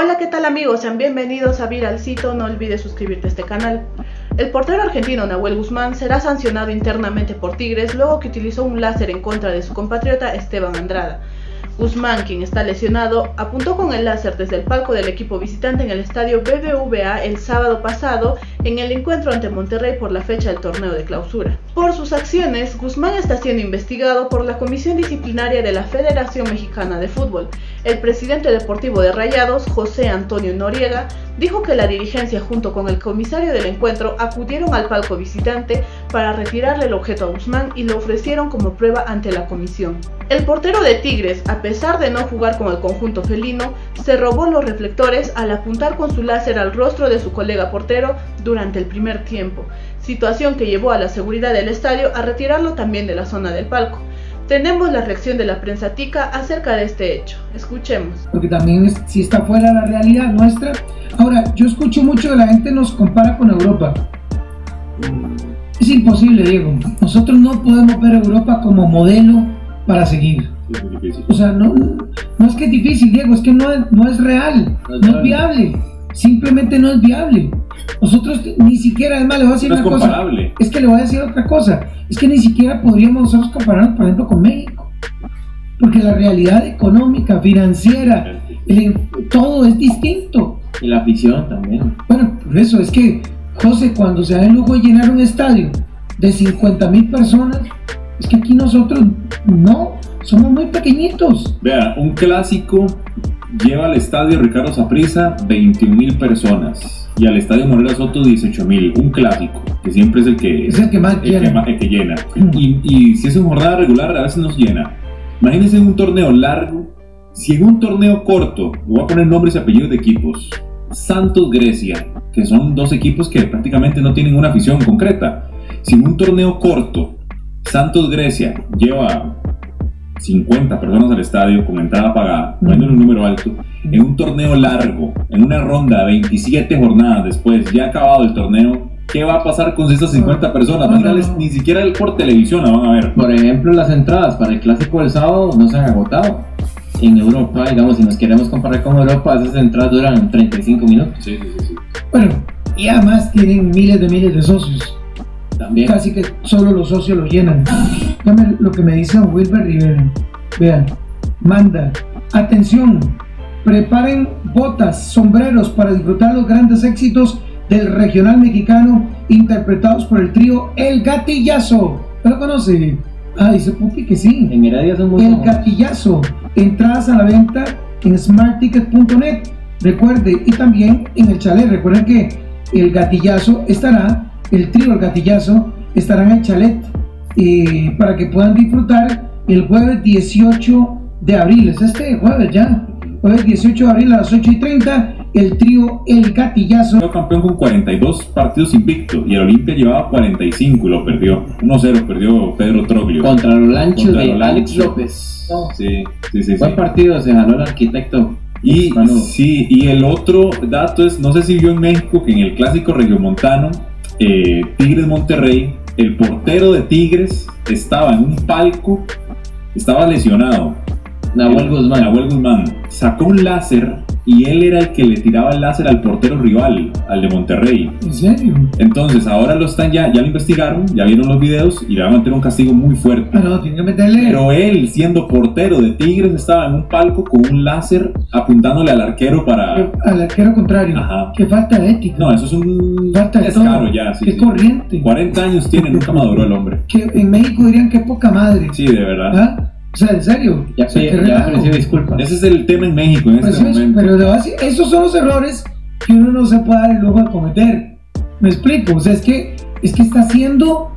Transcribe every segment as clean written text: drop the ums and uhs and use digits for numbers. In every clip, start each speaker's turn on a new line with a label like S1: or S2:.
S1: Hola, ¿qué tal amigos? Sean bienvenidos a Viralcito, no olvides suscribirte a este canal. El portero argentino Nahuel Guzmán será sancionado internamente por Tigres luego que utilizó un láser en contra de su compatriota Esteban Andrada. Guzmán, quien está lesionado, apuntó con el láser desde el palco del equipo visitante en el estadio BBVA el sábado pasado en el encuentro ante Monterrey por la fecha del torneo de clausura. Por sus acciones, Guzmán está siendo investigado por la Comisión Disciplinaria de la Federación Mexicana de Fútbol. El presidente deportivo de Rayados, José Antonio Noriega, dijo que la dirigencia junto con el comisario del encuentro acudieron al palco visitante para retirarle el objeto a Guzmán y lo ofrecieron como prueba ante la comisión. El portero de Tigres, a pesar de no jugar con el conjunto felino, se robó los reflectores al apuntar con su láser al rostro de su colega portero durante el primer tiempo, situación que llevó a la seguridad del estadio a retirarlo también de la zona del palco. Tenemos la reacción de la prensa tica acerca de este hecho. Escuchemos.
S2: Porque también si está fuera de la realidad nuestra. Ahora, yo escucho mucho que la gente nos compara con Europa. Es imposible, Diego. Nosotros no podemos ver a Europa como modelo para seguir. O sea, no es que es difícil, Diego, es que no es real, no es viable. Simplemente no es viable. Nosotros ni siquiera, además le voy a decir una cosa. Es que le voy a decir otra cosa. Es que ni siquiera podríamos nosotros compararnos, por ejemplo, con México. Porque la realidad económica, financiera, todo es distinto.
S3: Y la afición también.
S2: Bueno, por eso es que, José, cuando se da el lujo de llenar un estadio de 50,000 personas, es que aquí nosotros no, somos muy pequeñitos.
S4: Vea, un clásico lleva al estadio Ricardo Saprissa 21,000 personas y al estadio Morelia Soto 18,000. Un clásico, que siempre es el que
S2: más llena.
S4: El que llena. Y si es una jornada regular, a veces nos llena. Imagínense en un torneo largo. Si en un torneo corto, voy a poner nombres y apellidos de equipos, Santos Grecia, que son dos equipos que prácticamente no tienen una afición concreta. Si en un torneo corto, Santos Grecia lleva 50 personas al estadio con entrada pagada, poniendo un número alto, en un torneo largo, en una ronda de 27 jornadas después, ya acabado el torneo, ¿qué va a pasar con esas 50 personas? Ni siquiera por televisión la van a ver.
S3: Por ejemplo, las entradas para el clásico del sábado no se han agotado. En Europa, digamos, si nos queremos comparar con Europa, esas entradas duran 35 minutos.
S4: Sí.
S2: Bueno, y además tienen miles de socios.
S3: También.
S2: Casi que solo los socios lo llenan. Dígame lo que me dice don Wilber Rivera. Vean, manda, atención, preparen botas, sombreros para disfrutar los grandes éxitos del regional mexicano interpretados por el trío El Gatillazo. ¿Lo conoce? Ah, dice Pupi que sí.
S3: En Heredia son muy
S2: El
S3: famosos.
S2: Gatillazo. Entradas a la venta en smartticket.net. Recuerde, y también en el chalet. Recuerden que el Gatillazo estará, el trío El Gatillazo estará en el chalet para que puedan disfrutar el jueves 18 de abril. Es este jueves ya. Jueves 18 de abril a las 8:30. El trío El Gatillazo.
S4: Fue campeón con 42 partidos invicto y el Olimpia llevaba 45 y lo perdió. 1-0 perdió Pedro Troglio.
S3: Contra los lanchos de
S4: los
S3: Alex
S4: Lanchos.
S3: López.
S4: Sí.
S3: Buen partido, se ganó el arquitecto.
S4: Y el otro dato es, no sé si vio en México que en el clásico regiomontano, Tigres Monterrey, el portero de Tigres estaba en un palco, estaba lesionado.
S3: Nahuel
S4: Guzmán sacó un láser y él era el que le tiraba el láser al portero rival, al de Monterrey.
S2: ¿En serio?
S4: Entonces ahora ya lo investigaron, ya vieron los videos y le van a meter un castigo muy fuerte.
S2: Ah, no, tiene que meterle.
S4: Pero él, siendo portero de Tigres, estaba en un palco con un láser apuntándole al arquero para...
S2: Al arquero contrario.
S4: Ajá.
S2: Qué falta de ética.
S4: No, eso es un...
S2: Falta de
S4: descaro
S2: todo.
S4: ya. Sí,
S2: Qué corriente.
S4: 40 años tiene, nunca maduró el hombre.
S2: Que en México dirían que poca madre.
S4: Sí, de verdad.
S2: ¿Ah? O sea, en serio.
S3: Ya ofreció disculpas.
S4: Ese es el tema en México en este momento.
S2: Pero esos son los errores que uno no se puede dar el lujo de cometer. ¿Me explico? O sea, es que está haciendo,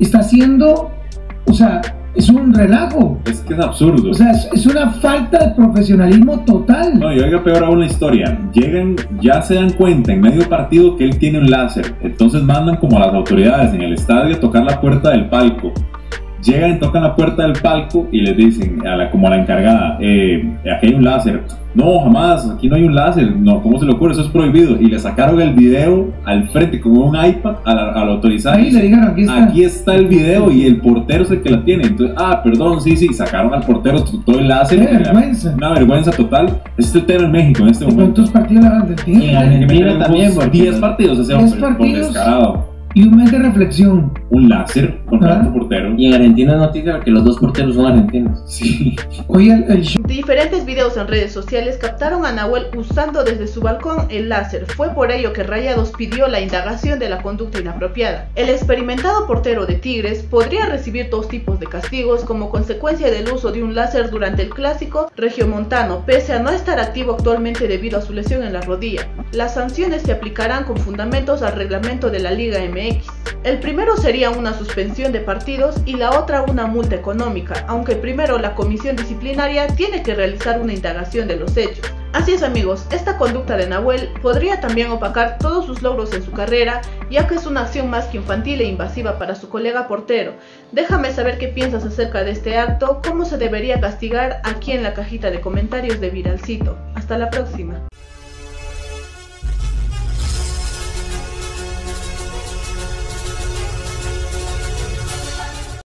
S2: o sea, es un relajo.
S4: Es que es absurdo.
S2: O sea, es una falta de profesionalismo total.
S4: No, y oiga, peor aún la historia. Llegan, ya se dan cuenta en medio partido que él tiene un láser. Entonces mandan como a las autoridades en el estadio a tocar la puerta del palco. Llegan, tocan la puerta del palco y les dicen, como a la encargada, aquí hay un láser. No, jamás, aquí no hay un láser. No, ¿cómo se le ocurre? Eso es prohibido. Y le sacaron el video al frente, como un iPad, a la autorizada.
S2: Ahí le dijeron,
S4: aquí está el video y el portero es el que la tiene. Entonces, perdón, sí, sacaron al portero todo el láser.
S2: ¡Qué vergüenza!
S4: Una vergüenza total. Ese es el tema en México en este momento.
S2: ¿Cuántos partidos la Argentina?
S3: Y en Argentina también, porque
S4: 10 partidos, ese
S2: 10
S4: por
S2: partidos.
S4: descarado.
S2: Y un mes de reflexión.
S4: Un láser contra otro portero.
S3: Y en Argentina es noticia que los dos porteros son argentinos.
S4: Sí.
S2: Oye, el show.
S1: Diferentes videos en redes sociales captaron a Nahuel usando desde su balcón el láser. Fue por ello que Rayados pidió la indagación de la conducta inapropiada. El experimentado portero de Tigres podría recibir 2 tipos de castigos como consecuencia del uso de un láser durante el clásico regiomontano, pese a no estar activo actualmente debido a su lesión en la rodilla. Las sanciones se aplicarán con fundamentos al reglamento de la Liga MX. El primero sería una suspensión de partidos y la otra una multa económica, aunque primero la comisión disciplinaria tiene que realizar una indagación de los hechos. Así es amigos, esta conducta de Nahuel podría también opacar todos sus logros en su carrera, ya que es una acción más que infantil e invasiva para su colega portero. Déjame saber qué piensas acerca de este acto, cómo se debería castigar aquí en la cajita de comentarios de Viralcito. Hasta la próxima.